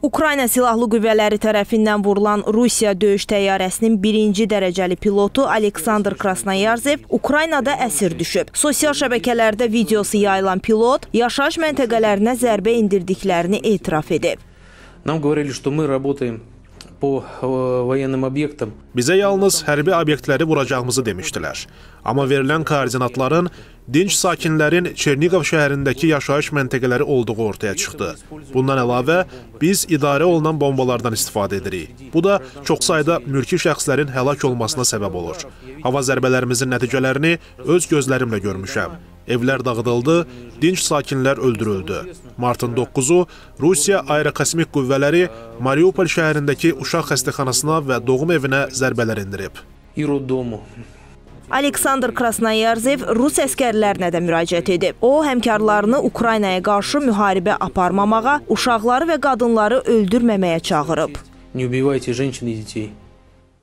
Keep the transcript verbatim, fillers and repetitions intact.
Ukrayna Silahlı Qüvvələri tərəfindən vurulan Rusiya döyüş təyyarəsinin birinci dərəcəli pilotu Aleksandr Krasnoyarzev Ukraynada əsir düşüb. Sosial şəbəkələrdə videosu yayılan pilot yaşayış məntəqələrinə zərbə indirdiklərini etiraf edib. Нам говорили, что мы работаем по военным объектам. Bizə yalnız hərbi obyektləri vuracağımızı demişdilər. Amma verilən koordinatların dinç sakinlərin Çerniqov şəhərindəki yaşayış məntəqələri olduğu ortaya çıxdı. Bundan əlavə, biz idarə olunan bombalardan istifadə edirik. Bu da çox sayda mülki şəxslərin həlak olmasına səbəb olur. Hava zərbələrimizin nəticələrini öz gözlərimlə görmüşəm. Evlər dağıdıldı, dinç sakinlər öldürüldü. Martın doqquzu Rusiya Aerokosmik Qüvvələri Mariupol şəhərindəki uşaq xəstəxanasına və doğum evinə zərbələr endirib. Aleksandr Krasnoyarzev Rus əskərlərinə də müraciət edib. O, həmkarlarını Ukraynaya qarşı müharibə aparmamağa, uşaqları və qadınları öldürməməyə çağırıb. Не убивайте женщин и детей.